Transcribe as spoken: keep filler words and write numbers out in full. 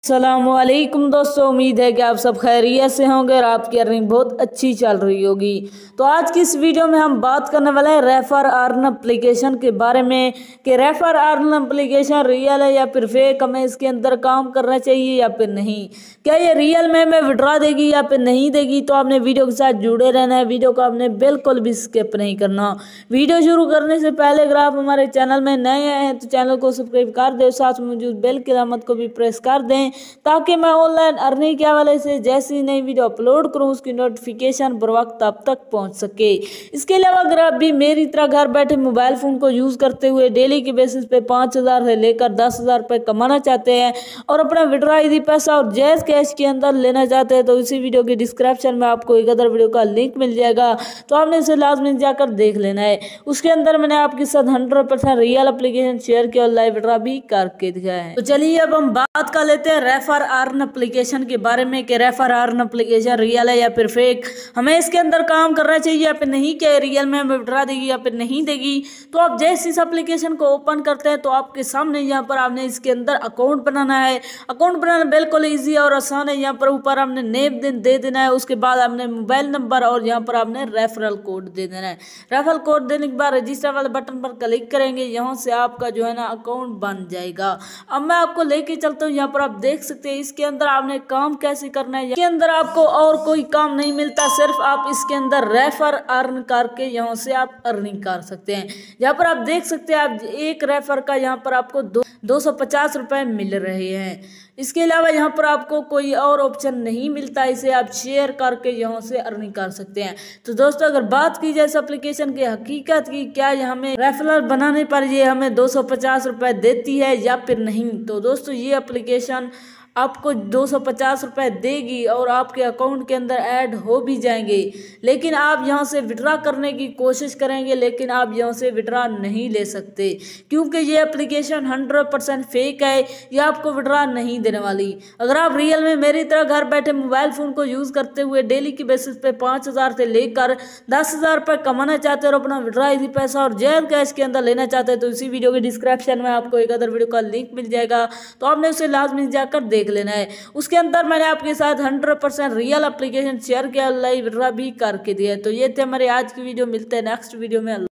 अस्सलामुअलैकुम दोस्तों, उम्मीद है कि आप सब खैरियत से होंगे और आपकी अर्निंग बहुत अच्छी चल रही होगी। तो आज की इस वीडियो में हम बात करने वाले हैं रेफर अर्न एप्लीकेशन के बारे में कि रेफर अर्न एप्लीकेशन रियल है या फिर फेक, हमें इसके अंदर काम करना चाहिए या फिर नहीं, क्या ये रियल में हमें विड्रॉ देगी या फिर नहीं देगी। तो आपने वीडियो के साथ जुड़े रहना है, वीडियो को आपने बिल्कुल भी स्किप नहीं करना। वीडियो शुरू करने से पहले अगर आप हमारे चैनल में नए आए हैं तो चैनल को सब्सक्राइब कर दें, साथ में मौजूद बेल की अलामत को भी प्रेस कर दें ताकि मैं ऑनलाइन अर्निंग के हवाले से जैसी नई वीडियो अपलोड करूं उसकी नोटिफिकेशन बर वक्त आप तक पहुंच सके। इसके अलावा अगर आप भी मेरी तरह घर बैठे मोबाइल फ़ोन को यूज़ करते हुए डेली के बेसिस पे पाँच हज़ार से लेकर दस हज़ार रुपये कमाना चाहते हैं और अपना विड्रॉ ईदी पैसा और जैज़ कैश के अंदर लेना चाहते हैं तो इसी वीडियो के डिस्क्रिप्शन में आपको एक अदर वीडियो का लिंक मिल जाएगा, तो आपने इसे लाजमी जाकर देख लेना है। उसके अंदर मैंने आपके साथ hundred percent real application share किया और लाइव विड्रॉ भी करके दिखाया है। तो चलिए अब हम बात कर लेते हैं रेफर अर्न एप्लीकेशन के बारे में कि रेफर अर्न एप्लीकेशन रियल है या फिर फेक, हमें इसके अंदर काम करना चाहिए या फिर नहीं, क्या रियल में हमें विड्रॉ देगी या फिर नहीं देगी। तो आप जैसे इस एप्लीकेशन को ओपन करते हैं तो आपके सामने यहाँ पर आपने इसके अंदर अकाउंट बनाना है। अकाउंट बनाना बिल्कुल ईजी और आसान है। यहाँ पर ऊपर आपने नेम दिन दे देना है, उसके बाद आपने मोबाइल नंबर और यहाँ पर आपने रेफरल कोड दे देना है। रेफरल कोड देने के बाद रजिस्टर वाले बटन पर क्लिक करेंगे, यहाँ से आपका जो है ना अकाउंट बन जाएगा। अब मैं आपको लेके चलता हूँ, यहाँ पर आप देख सकते हैं इसके अंदर आपने काम कैसे करना है। इसके अंदर आपको और कोई काम नहीं मिलता, सिर्फ आप इसके अंदर रेफर अर्न करके यहाँ से आप अर्निंग कर सकते हैं। यहाँ पर आप देख सकते हैं आप एक रेफर का यहाँ पर आपको दो दो सौ पचास रुपये मिल रहे हैं। इसके अलावा यहाँ पर आपको कोई और ऑप्शन नहीं मिलता, इसे आप शेयर करके यहाँ से अर्निंग कर सकते हैं। तो दोस्तों अगर बात की जाए इस एप्लीकेशन की हकीकत की, क्या ये हमें रेफरल बनाने पर ये हमें दो सौ पचास रुपये देती है या फिर नहीं, तो दोस्तों ये एप्लीकेशन आपको दो सौ पचास रुपये देगी और आपके अकाउंट के अंदर ऐड हो भी जाएंगे, लेकिन आप यहां से विड्रॉ करने की कोशिश करेंगे लेकिन आप यहां से विड्रॉ नहीं ले सकते क्योंकि ये एप्लीकेशन हंड्रेड परसेंट फेक है, ये आपको विड्रॉ नहीं देने वाली। अगर आप रियल में मेरी तरह घर बैठे मोबाइल फ़ोन को यूज़ करते हुए डेली के बेसिस पे पाँच हज़ार से लेकर दस हज़ार रुपये कमाना चाहते हैं और अपना विड्रॉ ईदी पैसा और जेल कैश के अंदर लेना चाहते हैं तो इसी वीडियो के डिस्क्रिप्शन में आपको एक अदर वीडियो का लिंक मिल जाएगा, तो आपने उसे लाजमी जाकर देख लेना है। उसके अंदर मैंने आपके साथ hundred percent real application share किया, लाइव विड्रॉ भी करके दिया है। तो ये थे हमारे आज की वीडियो, मिलते हैं नेक्स्ट वीडियो में।